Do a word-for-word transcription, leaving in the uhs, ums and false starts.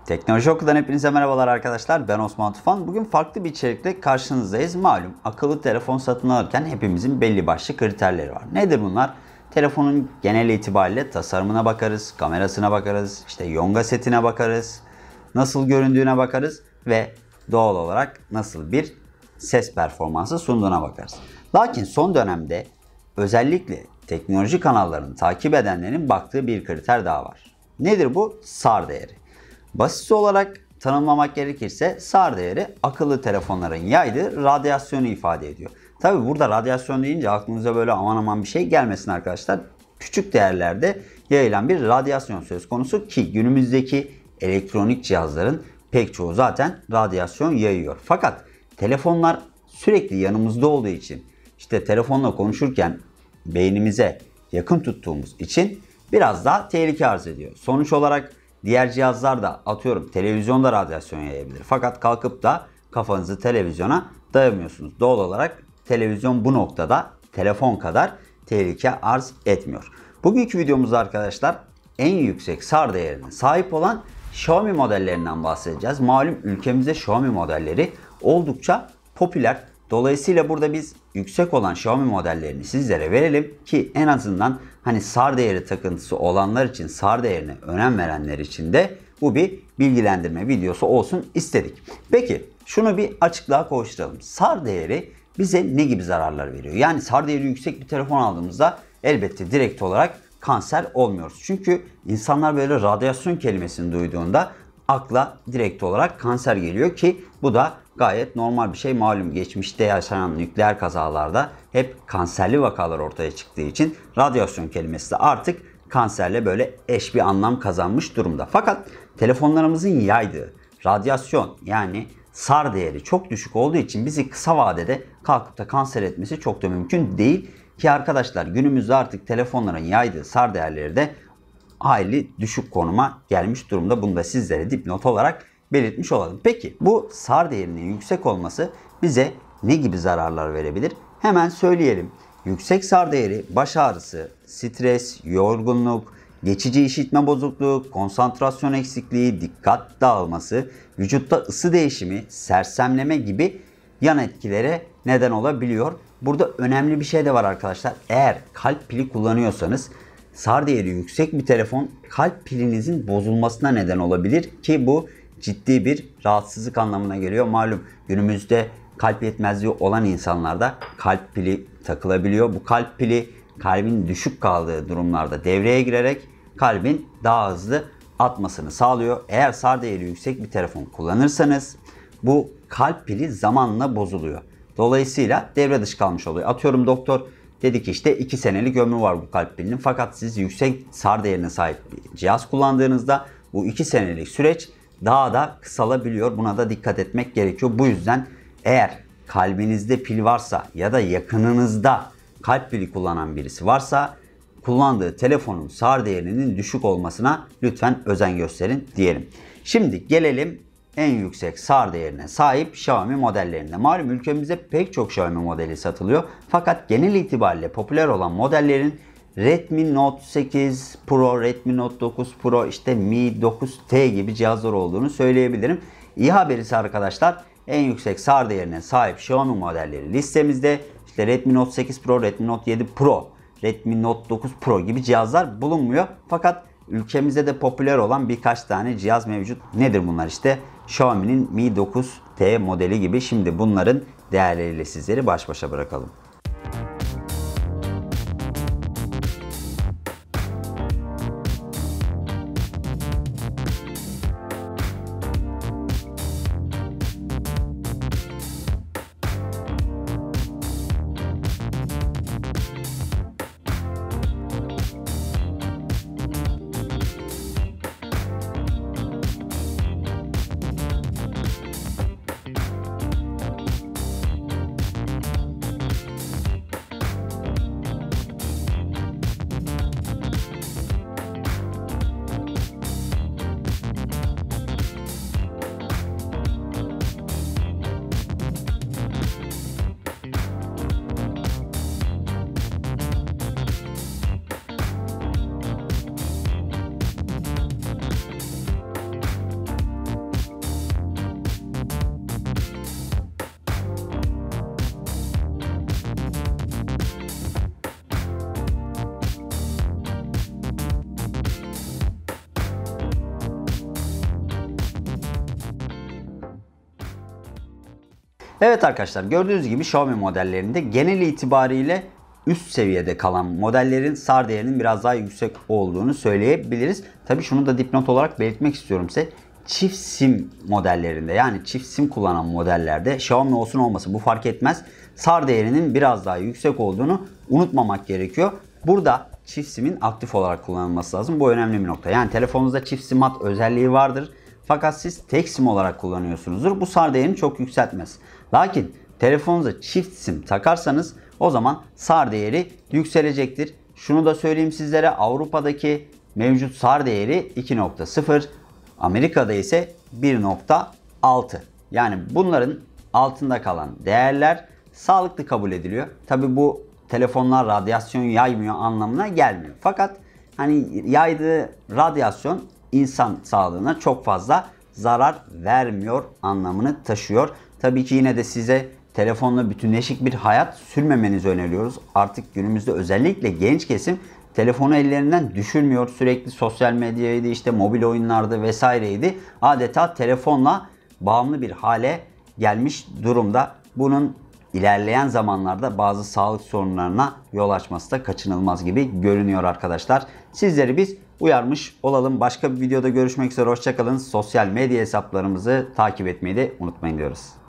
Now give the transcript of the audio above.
Teknoloji Oku'dan hepinize merhabalar arkadaşlar. Ben Osman Tufan. Bugün farklı bir içerikle karşınızdayız. Malum akıllı telefon satın alırken hepimizin belli başlı kriterleri var. Nedir bunlar? Telefonun genel itibariyle tasarımına bakarız, kamerasına bakarız, işte yonga setine bakarız, nasıl göründüğüne bakarız ve doğal olarak nasıl bir ses performansı sunduğuna bakarız. Lakin son dönemde özellikle teknoloji kanallarını takip edenlerin baktığı bir kriter daha var. Nedir bu? S A R değeri. Basit olarak tanımlamak gerekirse S A R değeri akıllı telefonların yaydığı radyasyonu ifade ediyor. Tabi burada radyasyon deyince aklınıza böyle aman aman bir şey gelmesin arkadaşlar. Küçük değerlerde yayılan bir radyasyon söz konusu ki günümüzdeki elektronik cihazların pek çoğu zaten radyasyon yayıyor. Fakat telefonlar sürekli yanımızda olduğu için işte telefonla konuşurken beynimize yakın tuttuğumuz için biraz daha tehlike arz ediyor. Sonuç olarak diğer cihazlar da atıyorum televizyonda radyasyon yayabilir. Fakat kalkıp da kafanızı televizyona dayamıyorsunuz. Doğal olarak televizyon bu noktada telefon kadar tehlike arz etmiyor. Bugünkü videomuzda arkadaşlar en yüksek S A R değerine sahip olan Xiaomi modellerinden bahsedeceğiz. Malum ülkemizde Xiaomi modelleri oldukça popüler. Dolayısıyla burada biz yüksek olan Xiaomi modellerini sizlere verelim ki en azından hani S A R değeri takıntısı olanlar için, S A R değerine önem verenler için de bu bir bilgilendirme videosu olsun istedik. Peki şunu bir açıklığa kavuşturalım. S A R değeri bize ne gibi zararlar veriyor? Yani S A R değeri yüksek bir telefon aldığımızda elbette direkt olarak kanser olmuyoruz. Çünkü insanlar böyle radyasyon kelimesini duyduğunda akla direkt olarak kanser geliyor ki bu da gayet normal bir şey. Malum geçmişte yaşanan nükleer kazalarda hep kanserli vakalar ortaya çıktığı için radyasyon kelimesi de artık kanserle böyle eş bir anlam kazanmış durumda. Fakat telefonlarımızın yaydığı radyasyon yani S A R değeri çok düşük olduğu için bizi kısa vadede kalkıp da kanser etmesi çok da mümkün değil. Ki arkadaşlar günümüzde artık telefonların yaydığı S A R değerleri de hayli düşük konuma gelmiş durumda. Bunu da sizlere dipnot olarak belirtmiş olalım. Peki bu S A R değerinin yüksek olması bize ne gibi zararlar verebilir? Hemen söyleyelim. Yüksek S A R değeri baş ağrısı, stres, yorgunluk, geçici işitme bozukluğu, konsantrasyon eksikliği, dikkat dağılması, vücutta ısı değişimi, sersemleme gibi yan etkilere neden olabiliyor. Burada önemli bir şey de var arkadaşlar. Eğer kalp pili kullanıyorsanız S A R değeri yüksek bir telefon kalp pilinizin bozulmasına neden olabilir ki bu ciddi bir rahatsızlık anlamına geliyor. Malum günümüzde kalp yetmezliği olan insanlarda kalp pili takılabiliyor. Bu kalp pili kalbin düşük kaldığı durumlarda devreye girerek kalbin daha hızlı atmasını sağlıyor. Eğer S A R değeri yüksek bir telefon kullanırsanız bu kalp pili zamanla bozuluyor. Dolayısıyla devre dışı kalmış oluyor. Atıyorum doktor dedi ki işte iki senelik ömrü var bu kalp pilinin. Fakat siz yüksek S A R değerine sahip bir cihaz kullandığınızda bu iki senelik süreç daha da kısalabiliyor. Buna da dikkat etmek gerekiyor. Bu yüzden eğer kalbinizde pil varsa ya da yakınınızda kalp pili kullanan birisi varsa kullandığı telefonun S A R değerinin düşük olmasına lütfen özen gösterin diyelim. Şimdi gelelim en yüksek S A R değerine sahip Xiaomi modellerinde. Malum ülkemizde pek çok Xiaomi modeli satılıyor. Fakat genel itibariyle popüler olan modellerin Redmi Note sekiz Pro, Redmi Note dokuz Pro, işte Mi dokuz T gibi cihazlar olduğunu söyleyebilirim. İyi haberisi arkadaşlar en yüksek S A R değerine sahip Xiaomi modelleri listemizde. İşte Redmi Note sekiz Pro, Redmi Note yedi Pro, Redmi Note dokuz Pro gibi cihazlar bulunmuyor. Fakat ülkemizde de popüler olan birkaç tane cihaz mevcut. Nedir bunlar işte? Xiaomi'nin Mi dokuz T modeli gibi. Şimdi bunların değerleriyle sizleri baş başa bırakalım. Evet arkadaşlar, gördüğünüz gibi Xiaomi modellerinde genel itibariyle üst seviyede kalan modellerin S A R değerinin biraz daha yüksek olduğunu söyleyebiliriz. Tabi şunu da dipnot olarak belirtmek istiyorum size. Çift sim modellerinde, yani çift sim kullanan modellerde, Xiaomi olsun olmasın bu fark etmez, S A R değerinin biraz daha yüksek olduğunu unutmamak gerekiyor. Burada çift simin aktif olarak kullanılması lazım. Bu önemli bir nokta. Yani telefonunuzda çift sim hat özelliği vardır. Fakat siz tek sim olarak kullanıyorsunuzdur. Bu S A R değerini çok yükseltmez. Lakin telefonunuza çift sim takarsanız o zaman S A R değeri yükselecektir. Şunu da söyleyeyim sizlere, Avrupa'daki mevcut S A R değeri iki nokta sıfır, Amerika'da ise bir nokta altı. Yani bunların altında kalan değerler sağlıklı kabul ediliyor. Tabi bu telefonlar radyasyon yaymıyor anlamına gelmiyor. Fakat hani yaydığı radyasyon insan sağlığına çok fazla zarar vermiyor anlamını taşıyor. Tabii ki yine de size telefonla bütünleşik bir hayat sürmemenizi öneriyoruz. Artık günümüzde özellikle genç kesim telefonu ellerinden düşürmüyor. Sürekli sosyal medyaydı, işte mobil oyunlardı vesaireydi. Adeta telefonla bağımlı bir hale gelmiş durumda. Bunun ilerleyen zamanlarda bazı sağlık sorunlarına yol açması da kaçınılmaz gibi görünüyor arkadaşlar. Sizleri biz uyarmış olalım. Başka bir videoda görüşmek üzere. Hoşça kalın. Sosyal medya hesaplarımızı takip etmeyi de unutmayın diyoruz.